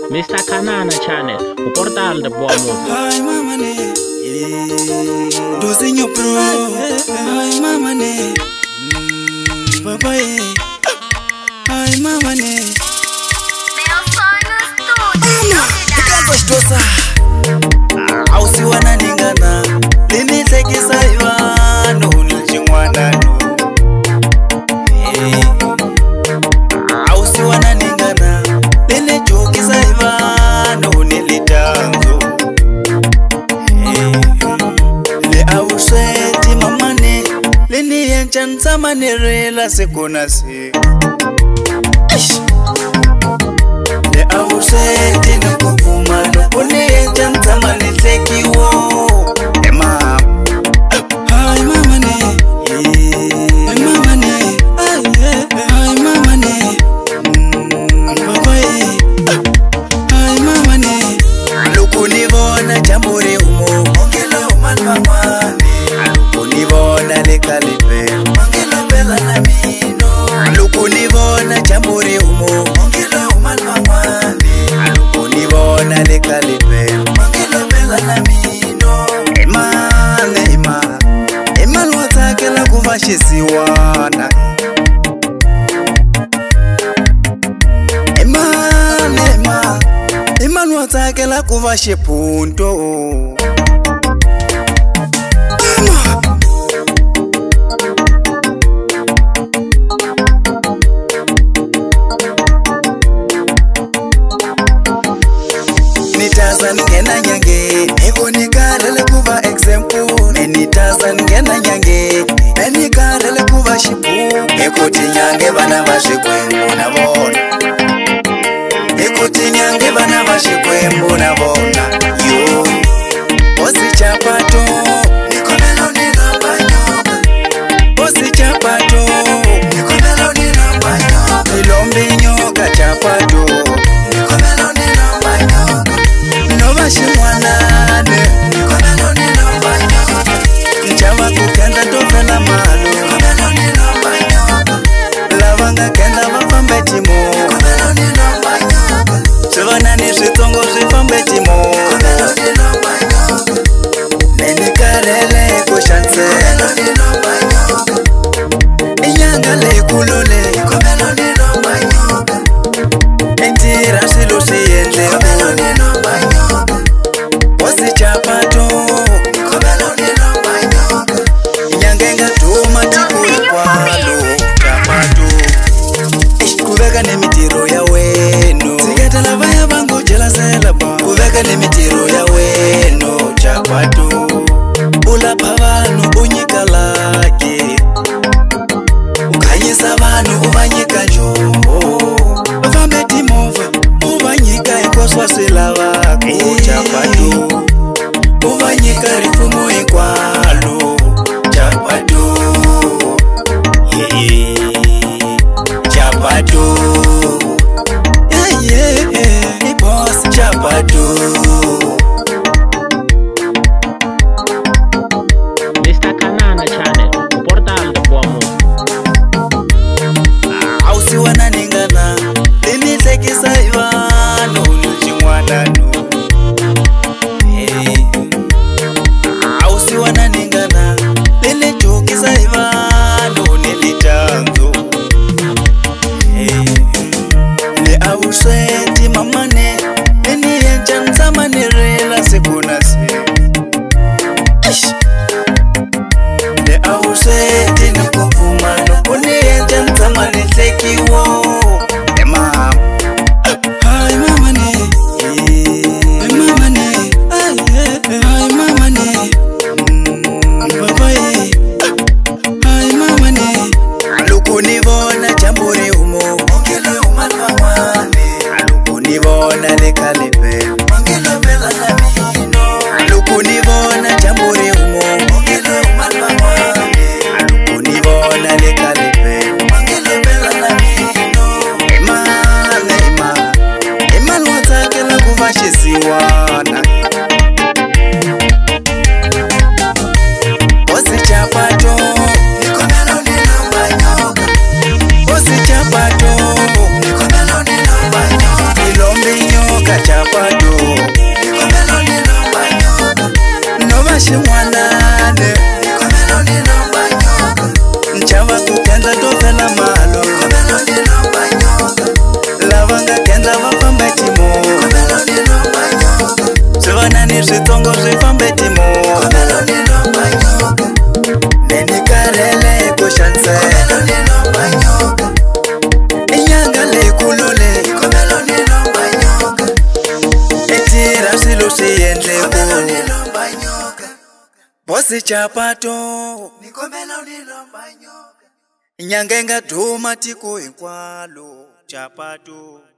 Mr. Kanana Channel, o portal de boa música. Ai mama ne, dozinho pro. Ai mama ne, papai. Ai mama ne. Meu sonho estúdio. Canto dosa. Ausi wana ningana, lini tekisa ivano nilchingwana no. Ausi wana ningana, lini chukisa ivano nilitanzo. Le auseti mamane, lini yenchanza manerela sekona se. Le auseti nukukuma nukune yenchanza manitekiwo. Ema ai mama ne, ai mama ne, ai mama ne, papai, ai mama ne. Lukunivona jamuri umo, ongela umalwamane. Lukunivona lekalipe, ongela bela na mino. Lukunivona jamuri umo, ongela umalwamane. Lukunivona lekalipe, ongela bela na mino. Ema lwatakela kuvashisiwana. Ema lwatakela kuvashipunto. Nitaza ngena nyange, ego nikarele kuva example. Nitaza ngena nyange, nikarele kuva shipu. Ekuti nyange bana bashikwembo na bona. Ekuti nyange bana bashikwembo na bona. Yo, osi chapato, nikomelo ninabanyoka. Osi chapato, nikomelo ninabanyoka. Ilombi nyoka chapato, nikomelo ninabanyoka. Nova shimwanane, nikomelo ninabanyoka. Nchava kukenda tofela malo, nikomelo ninabanyoka. Lavanga kenda vafambe timo, nikomelo ninabanyoka. Chivana nishitongo shifambe timo, nikomelo ninabanyoka. Nenikarele kushanse, nikomelo ninabanyoka. Inyanga lekulole, nikomelo ninabanyoka. Entira silusi yende, nikomelo ninabanyoka. Wasi chapato, nikomelo ninabanyoka. Inyangenga tuma tikuri kwalo, chapato. Kuveka nemitiro ya weno, sikatala vaya vangu jela selaba. Kuveka nemitiro ya weno, chapato. Ulapha vanu unyika lake, ukanyisa vanu uvanyika njombo. Vafambe timova uvanyika ekoswa silavako, chapato. Uvanyika rifumo ikwalo, chapato. Chapato, boss chapato. Mr. Kanana Channel, o portal de boa música. Ausi wana ningana, lini tekisa ivano nilchingwana no. Ausi wana ningana, lini chukisa ivano nilitanzo. Le auseti mamane, lini yenchanza manerela sekona se. Le auseti nukuvuma nukune yenchanza manitekiwo. Ema ai mama ne, ai mama ne, ai mama ne, papai, ai mama ne. Lukunivona jamburi umo, ongela umalwamane. Lukunivona lekalipe, ongela bela na mino. Lukunivona jamburi umo, ongela umalwamane. Lukunivona lekalipe, ongela bela na mino. Ema lwatakela kuvashisiwana. Osi chapato, nikomelo ninabanyoka. Osi chapato, nikomelo ninabanyoka. Ilombi nyoka na chapato nikomelo nilomba nyoka nova xin'wanane nikomelo nilomba nyoka nchava ku kendla to fela malo nikomelo nilomba nyoka lava nga kendla va fambe timo nikomelo nilomba nyoka swivonani switsongo swi fambe timo nikomelo nilomba nyoka neni karele ku xanisela nikomelo nilomba nyoka inyanga leyikulu leyi nikomelo nilomba nyoka etira swilo swi endleku bosi chapato nikomelo nilomba nyoka inyanga inga duma tiko hinkwalo chapato.